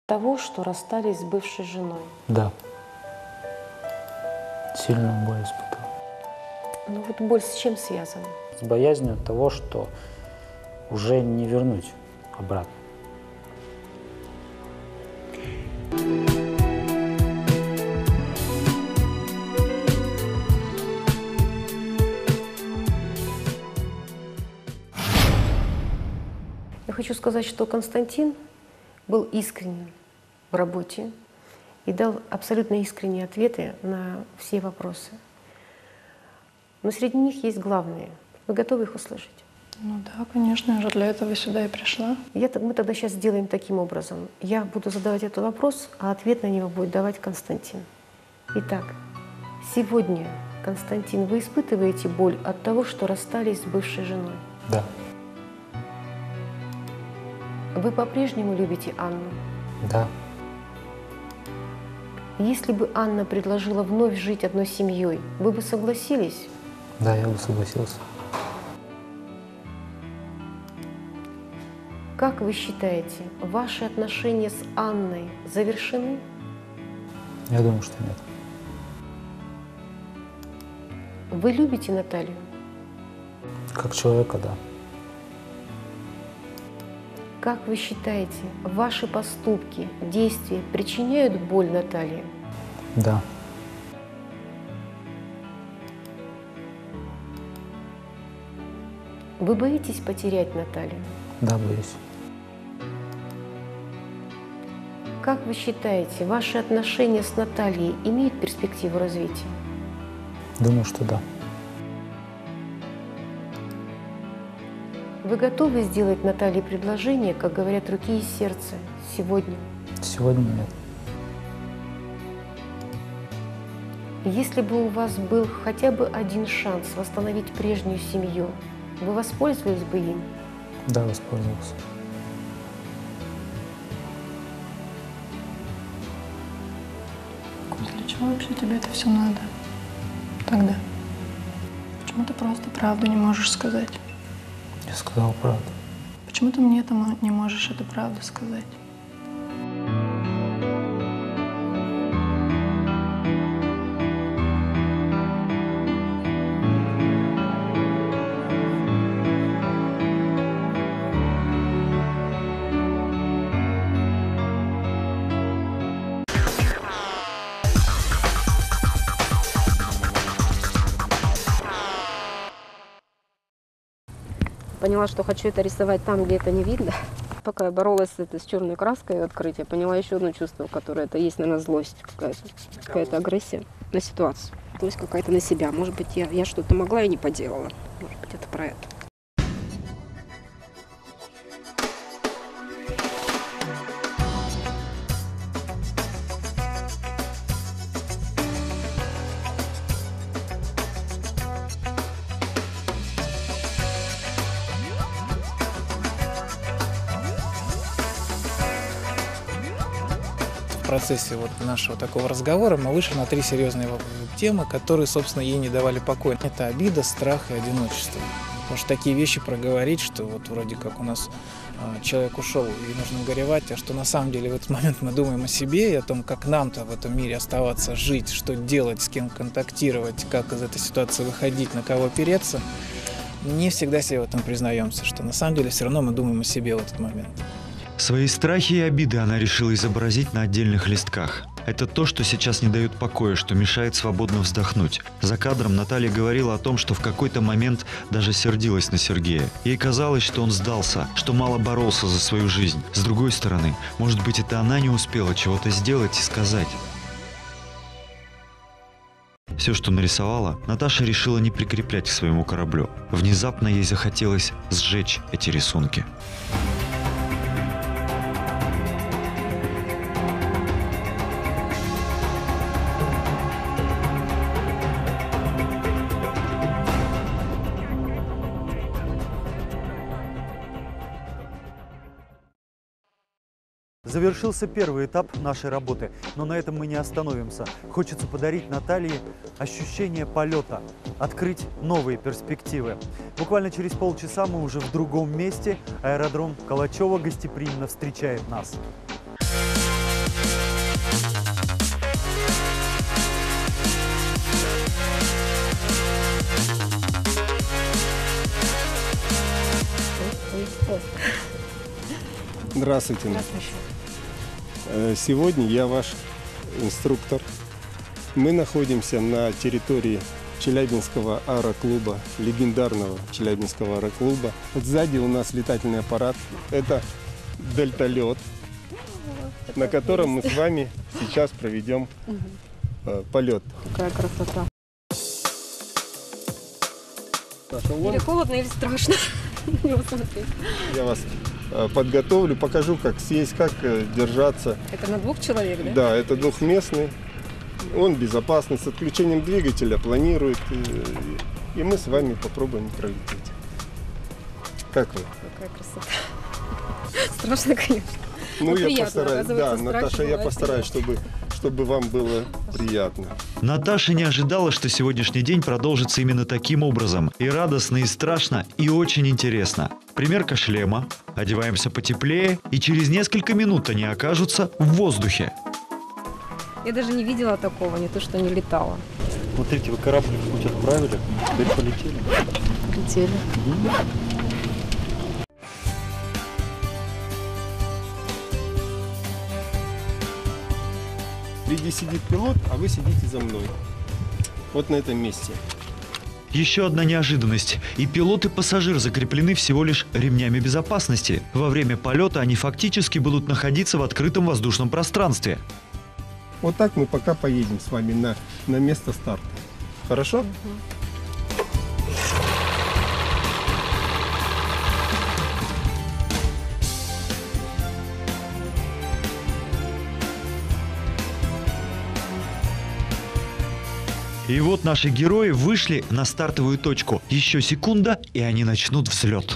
того, что расстались с бывшей женой? Да. Сильную боль испытал. Ну вот боль с чем связана? С боязнью того, что уже не вернуть обратно. Я хочу сказать, что Константин был искренен в работе и дал абсолютно искренние ответы на все вопросы. Но среди них есть главные. Вы готовы их услышать? Ну да, конечно, я же для этого сюда и пришла. Мы тогда сейчас сделаем таким образом. Я буду задавать этот вопрос, а ответ на него будет давать Константин. Итак, сегодня, Константин, вы испытываете боль от того, что расстались с бывшей женой? Да. Вы по-прежнему любите Анну? Да. Если бы Анна предложила вновь жить одной семьей, вы бы согласились? Да, я бы согласился. Как вы считаете, ваши отношения с Анной завершены? Я думаю, что нет. Вы любите Наталью? Как человека, да. Как вы считаете, ваши поступки, действия причиняют боль Наталье? Да. Вы боитесь потерять Наталью? Да, боюсь. Как вы считаете, ваши отношения с Натальей имеют перспективу развития? Думаю, что да. Вы готовы сделать Наталье предложение, как говорят, руки и сердце, сегодня? Сегодня нет. Если бы у вас был хотя бы один шанс восстановить прежнюю семью, вы воспользовались бы им? Да, воспользовался. Для чего вообще тебе это все надо? Тогда. Почему ты просто правду не можешь сказать? Я сказал правду. Почему ты мне там не можешь эту правду сказать? Поняла, что хочу это рисовать там, где это не видно. Пока я боролась с черной краской открытия, поняла еще одно чувство, которое это есть, наверное, злость какая-то агрессия на ситуацию. То есть какая-то на себя. Может быть, я что-то могла и не поделала. Может быть, это про это. В процессе вот нашего такого разговора мы вышли на 3 серьезные темы, которые, собственно, ей не давали покоя. Это обида, страх и одиночество. Потому что такие вещи проговорить, что вот вроде как у нас человек ушел и нужно горевать, а что на самом деле в этот момент мы думаем о себе и о том, как нам-то в этом мире оставаться, жить, что делать, с кем контактировать, как из этой ситуации выходить, на кого опереться. Не всегда себе в этом признаемся, что на самом деле все равно мы думаем о себе в этот момент. Свои страхи и обиды она решила изобразить на отдельных листках. Это то, что сейчас не дает покоя, что мешает свободно вздохнуть. За кадром Наталья говорила о том, что в какой-то момент даже сердилась на Сергея. Ей казалось, что он сдался, что мало боролся за свою жизнь. С другой стороны, может быть, это она не успела чего-то сделать и сказать. Все, что нарисовала, Наташа решила не прикреплять к своему кораблю. Внезапно ей захотелось сжечь эти рисунки. Завершился первый этап нашей работы, но на этом мы не остановимся. Хочется подарить Наталье ощущение полета, открыть новые перспективы. Буквально через полчаса мы уже в другом месте. Аэродром Калачево гостеприимно встречает нас. Здравствуйте. Сегодня я ваш инструктор. Мы находимся на территории Челябинского аэроклуба, легендарного Челябинского аэроклуба. Вот сзади у нас летательный аппарат. Это дельталет, на котором мы с вами сейчас проведем полет. Какая красота. Или холодно, или страшно. Я вас подготовлю, покажу, как сесть, как держаться. Это на 2 человек, да? Да, это двухместный. Он безопасный, с отключением двигателя, планирует. И мы с вами попробуем пролететь. Как вы? Какая красота. Страшно, конечно. Ну, я приятно, постараюсь, да, Наташа, я постараюсь, чтобы вам было приятно. Наташа не ожидала, что сегодняшний день продолжится именно таким образом. И радостно, и страшно, и очень интересно. Примерка шлема, одеваемся потеплее, и через несколько минут они окажутся в воздухе. Я даже не видела такого, не то что не летала. Смотрите, вы корабль в путь отправили, теперь полетели. Летели. Впереди сидит пилот, а вы сидите за мной. Вот на этом месте. Еще одна неожиданность. И пилот, и пассажир закреплены всего лишь ремнями безопасности. Во время полета они фактически будут находиться в открытом воздушном пространстве. Вот так мы пока поедем с вами на место старта. Хорошо? И вот наши герои вышли на стартовую точку. Еще секунда, и они начнут взлет.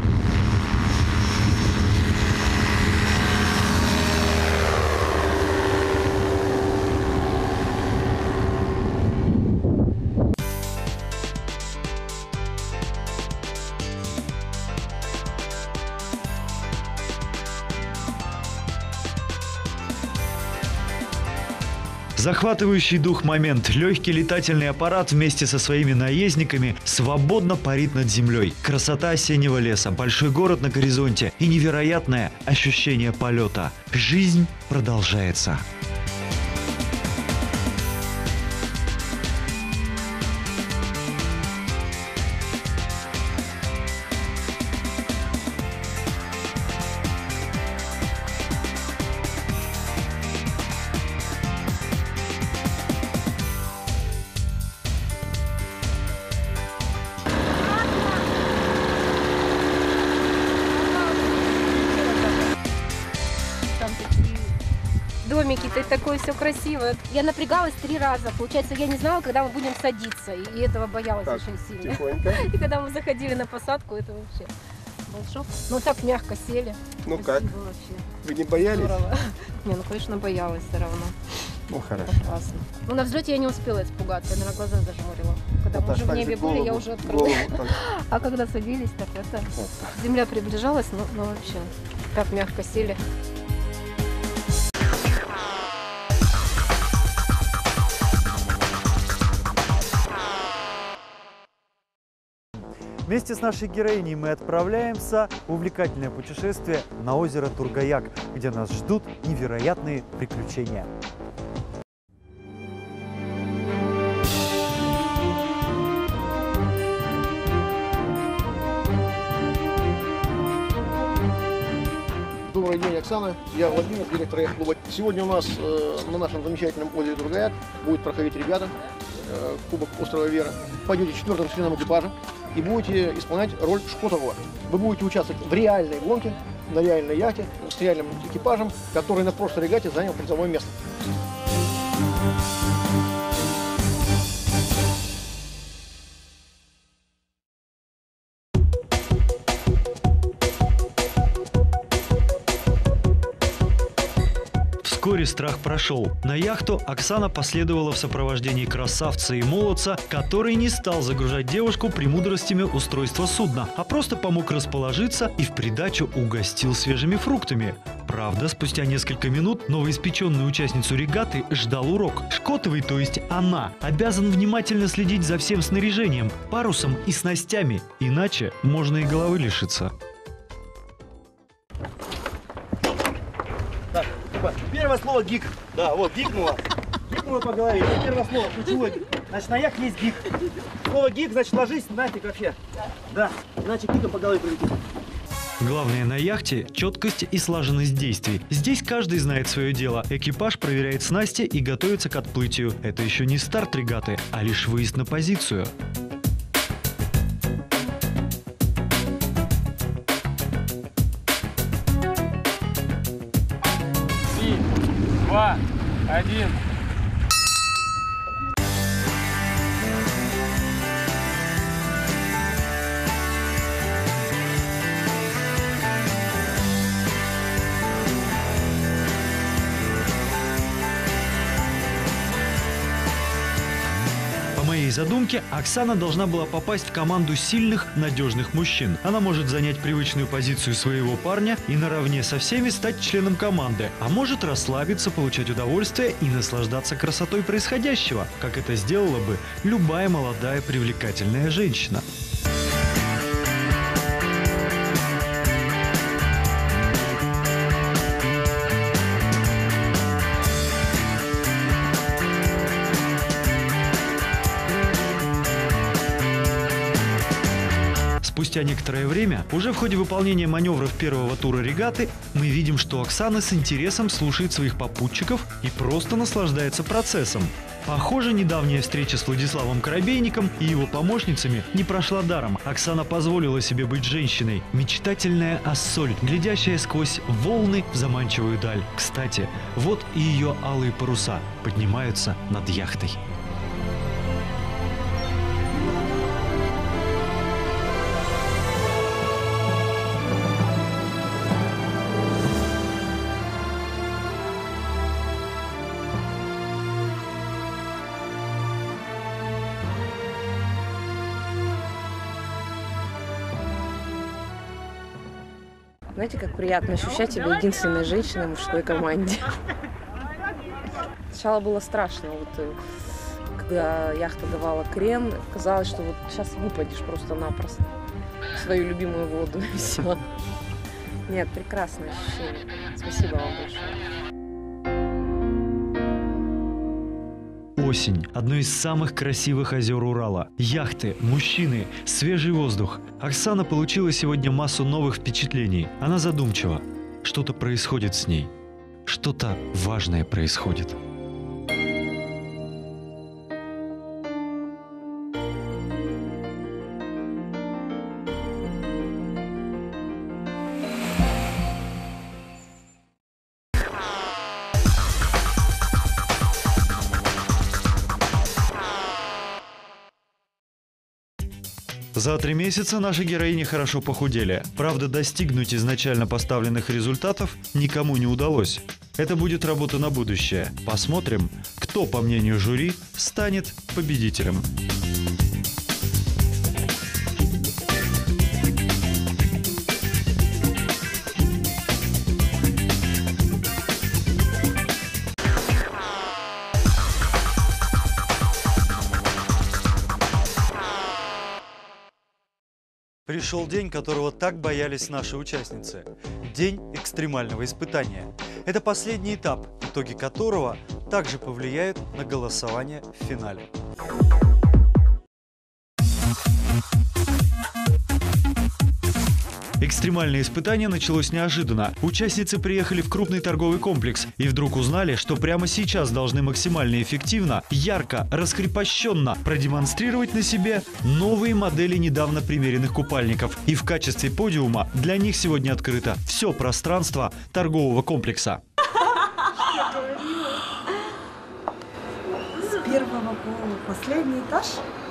Захватывающий дух момент. Легкий летательный аппарат вместе со своими наездниками свободно парит над землей. Красота осеннего леса, большой город на горизонте и невероятное ощущение полета. Жизнь продолжается. Домики, такое все красивое. Я напрягалась 3 раза. Получается, я не знала, когда мы будем садиться. И этого боялась Так, очень сильно. тихонько. И когда мы заходили на посадку, это вообще был шок. Ну так мягко сели. Ну Спасибо как? вообще. Вы не боялись? Здорово. Не, ну конечно боялась все равно. Ну хорошо. Опасно. Ну на взлете я не успела испугаться, я, наверное, глаза зажмурила. Когда мы уже в небе были, я уже открыла. А когда садились, так это... Земля приближалась, но вообще так мягко сели. Вместе с нашей героиней мы отправляемся в увлекательное путешествие на озеро Тургаяк, где нас ждут невероятные приключения. Добрый день, Оксана. Я Владимир, директор яхт-клуба. Сегодня у нас на нашем замечательном озере Тургаяк будут проходить ребята Кубок острова Вера. Пойдете 4-м членом экипажа и будете исполнять роль Шкотового. Вы будете участвовать в реальной гонке, на реальной яхте, с реальным экипажем, который на прошлой регате занял призовое место. Вскоре страх прошел. На яхту Оксана последовала в сопровождении красавца и молодца, который не стал загружать девушку премудростями устройства судна, а просто помог расположиться и в придачу угостил свежими фруктами. Правда, спустя несколько минут новоиспеченную участницу регаты ждал урок. Шкотовый, то есть она, обязан внимательно следить за всем снаряжением, парусом и снастями, иначе можно и головы лишиться. Типа, первое слово гик. Да, вот, гикнула. Гикнула по голове. Это первое слово, ключевое. Значит, на яхте есть гик. Слово гик, значит, ложись, нафиг вообще. Да, иначе гиком по голове прилетит. Главное на яхте – четкость и слаженность действий. Здесь каждый знает свое дело. Экипаж проверяет снасти и готовится к отплытию. Это еще не старт регаты, а лишь выезд на позицию. 3, 2, 1. По моей задумке, Оксана должна была попасть в команду сильных, надежных мужчин. Она может занять привычную позицию своего парня и наравне со всеми стать членом команды. А может расслабиться, получать удовольствие и наслаждаться красотой происходящего, как это сделала бы любая молодая привлекательная женщина. Спустя некоторое время, уже в ходе выполнения маневров первого тура регаты, мы видим, что Оксана с интересом слушает своих попутчиков и просто наслаждается процессом. Похоже, недавняя встреча с Владиславом Коробейником и его помощницами не прошла даром. Оксана позволила себе быть женщиной. Мечтательная Ассоль, глядящая сквозь волны в заманчивую даль. Кстати, вот и ее алые паруса поднимаются над яхтой. Знаете, как приятно ощущать себя единственной женщиной в мужской команде. Сначала было страшно, вот, когда яхта давала крен, казалось, что вот сейчас выпадешь просто-напросто в свою любимую воду и все. Нет, прекрасное ощущение. Спасибо вам большое. Осень – одно из самых красивых озер Урала. Яхты, мужчины, свежий воздух. Оксана получила сегодня массу новых впечатлений. Она задумчива. Что-то происходит с ней. Что-то важное происходит. За 3 месяца наши героини хорошо похудели. Правда, достигнуть изначально поставленных результатов никому не удалось. Это будет работа на будущее. Посмотрим, кто, по мнению жюри, станет победителем. Пришел день, которого так боялись наши участницы. День экстремального испытания. Это последний этап, итоги которого также повлияют на голосование в финале. Экстремальное испытание началось неожиданно. Участницы приехали в крупный торговый комплекс и вдруг узнали, что прямо сейчас должны максимально эффективно, ярко, раскрепощенно продемонстрировать на себе новые модели недавно примеренных купальников. И в качестве подиума для них сегодня открыто все пространство торгового комплекса. С первого по последний этаж.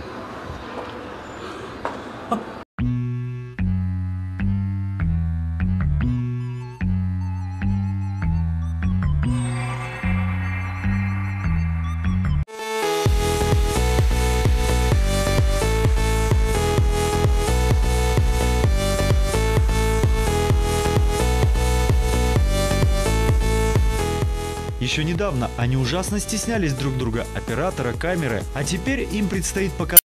Еще недавно они ужасно стеснялись друг друга, оператора, камеры, а теперь им предстоит показать